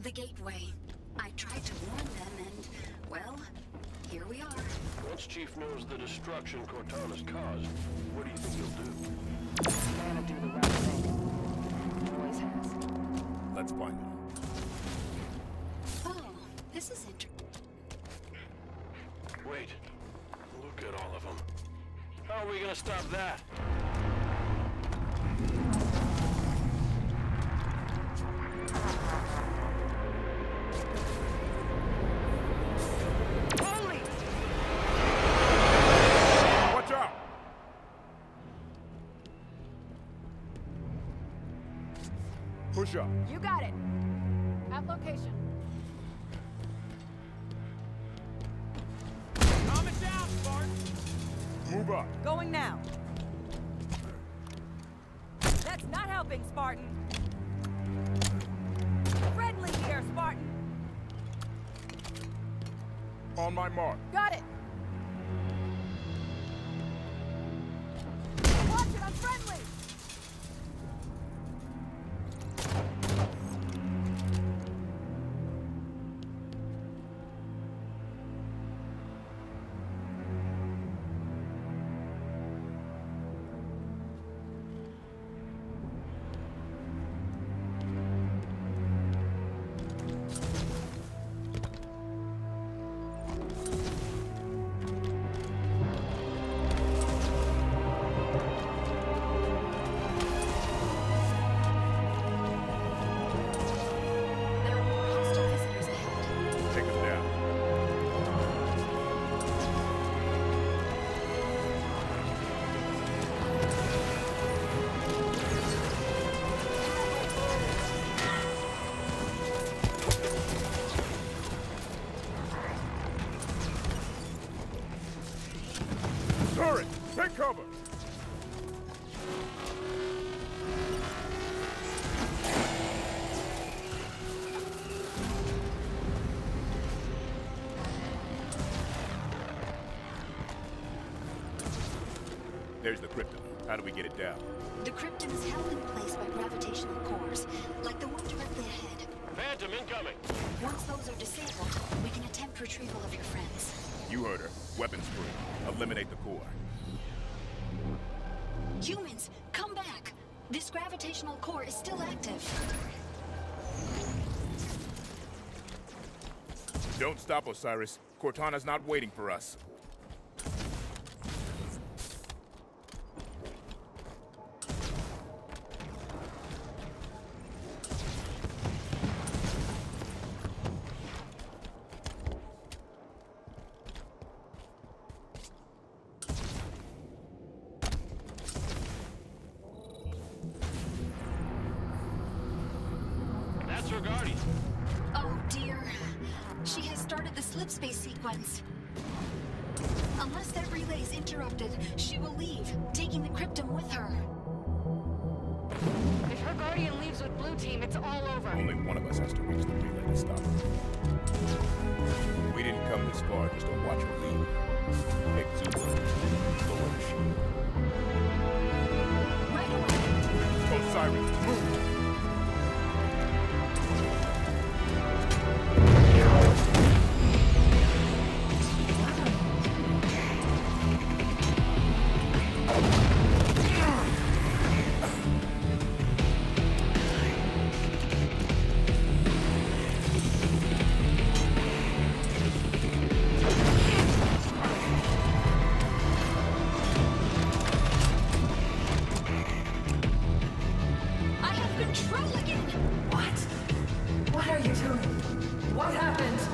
The gateway. I tried to warn them and, well, here we are. Once Chief knows the destruction Cortana's caused, what do you think he'll do? Gotta do the right thing. Always has. Let's find him. Oh, this is interesting. Wait. Look at all of them. How are we gonna stop that? Holy! Watch out! Push up. You got it. At location. Calm it down, Spartan. Move up. Going now. That's not helping, Spartan. Friendly here, Spartan. On my mark. Got it. Watch it, I'm friendly. There are more hostile visitors ahead. Take him down. Turret! Take cover! There's the Krypton. How do we get it down? The Krypton is held in place by gravitational cores, like the one directly ahead. Phantom incoming! Once those are disabled, we can attempt retrieval of your friends. You heard her. Weapons free. Eliminate the core. Humans, come back! This gravitational core is still active. Don't stop, Osiris. Cortana's not waiting for us. That's her guardian. Oh dear. She has started the slipspace sequence. Unless that relay is interrupted, she will leave, taking the Krypton with her. If her Guardian leaves with Blue Team, it's all over. Only one of us has to reach the relay to stop her. We didn't come this far just to watch her leave. Hey, Zuko, lower the shield. Right away. Osiris, move! I have control again! What? What are you doing? What happened?